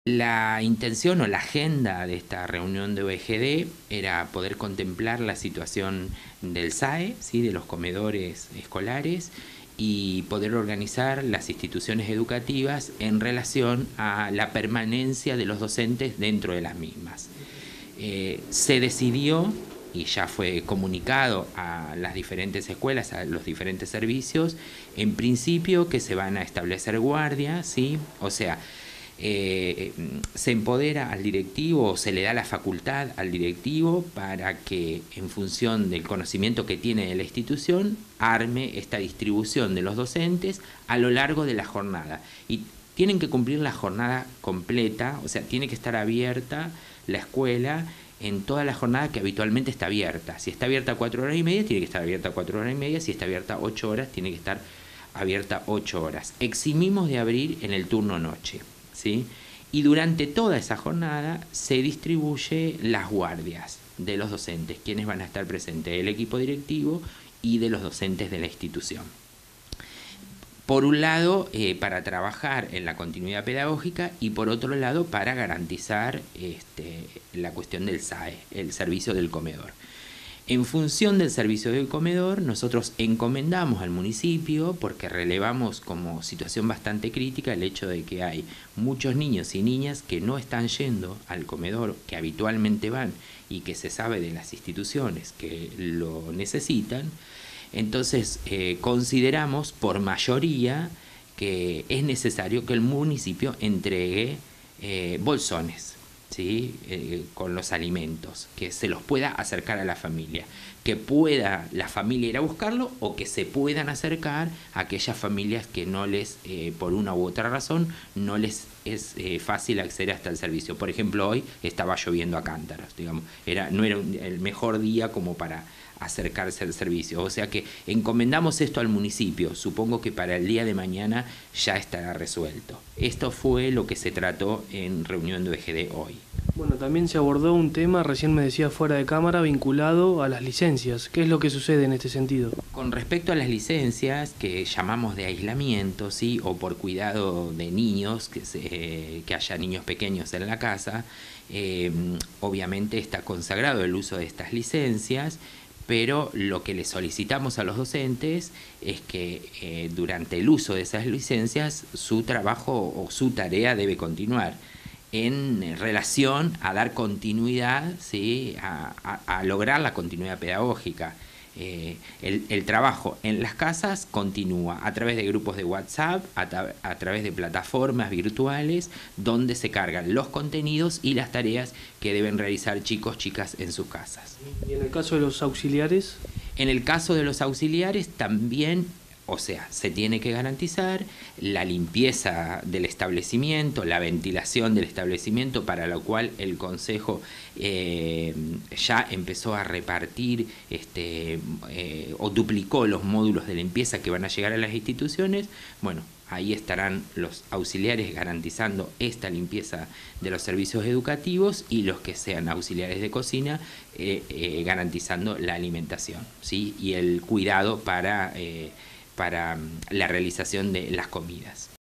La intención o la agenda de esta reunión de OEGD era poder contemplar la situación del SAE, ¿sí?, de los comedores escolares, y poder organizar las instituciones educativas en relación a la permanencia de los docentes dentro de las mismas. Se decidió, y ya fue comunicado a las diferentes escuelas, a los diferentes servicios, en principio que se van a establecer guardias, ¿sí? O sea, se empodera al directivo o se le da la facultad al directivo para que, en función del conocimiento que tiene de la institución, arme esta distribución de los docentes a lo largo de la jornada. Y tienen que cumplir la jornada completa, o sea, tiene que estar abierta la escuela en toda la jornada que habitualmente está abierta. Si está abierta 4 horas y media, tiene que estar abierta 4 horas y media. Si está abierta 8 horas, tiene que estar abierta 8 horas. Eximimos de abrir en el turno noche, ¿sí? Y durante toda esa jornada se distribuye las guardias de los docentes, quienes van a estar presentes del equipo directivo y de los docentes de la institución. Por un lado, para trabajar en la continuidad pedagógica, y por otro lado, para garantizar la cuestión del SAE, el servicio del comedor. En función del servicio del comedor, nosotros encomendamos al municipio, porque relevamos como situación bastante crítica el hecho de que hay muchos niños y niñas que no están yendo al comedor, que habitualmente van y que se sabe de las instituciones que lo necesitan. Entonces, consideramos por mayoría que es necesario que el municipio entregue bolsones, ¿sí?, con los alimentos, que se los pueda acercar a la familia, que pueda la familia ir a buscarlo, o que se puedan acercar a aquellas familias que no les, por una u otra razón, no les es fácil acceder hasta el servicio. Por ejemplo, hoy estaba lloviendo a cántaros, digamos, no era el mejor día como para acercarse al servicio. O sea que encomendamos esto al municipio. Supongo que para el día de mañana ya estará resuelto. Esto fue lo que se trató en reunión de OEGD hoy. Bueno, también se abordó un tema, recién me decía fuera de cámara, vinculado a las licencias. ¿Qué es lo que sucede en este sentido? Con respecto a las licencias que llamamos de aislamiento, ¿sí?, o por cuidado de niños, que haya niños pequeños en la casa, obviamente está consagrado el uso de estas licencias, pero lo que le solicitamos a los docentes es que durante el uso de esas licencias su trabajo o su tarea debe continuar en relación a dar continuidad, ¿sí?, a lograr la continuidad pedagógica. El trabajo en las casas continúa a través de grupos de WhatsApp, a través de plataformas virtuales donde se cargan los contenidos y las tareas que deben realizar chicos, chicas en sus casas. ¿Y en el caso de los auxiliares? En el caso de los auxiliares también, o sea, se tiene que garantizar la limpieza del establecimiento, la ventilación del establecimiento, para lo cual el Consejo ya empezó a repartir o duplicó los módulos de limpieza que van a llegar a las instituciones. Bueno, ahí estarán los auxiliares garantizando esta limpieza de los servicios educativos, y los que sean auxiliares de cocina garantizando la alimentación, ¿sí?, y el cuidado para la realización de las comidas.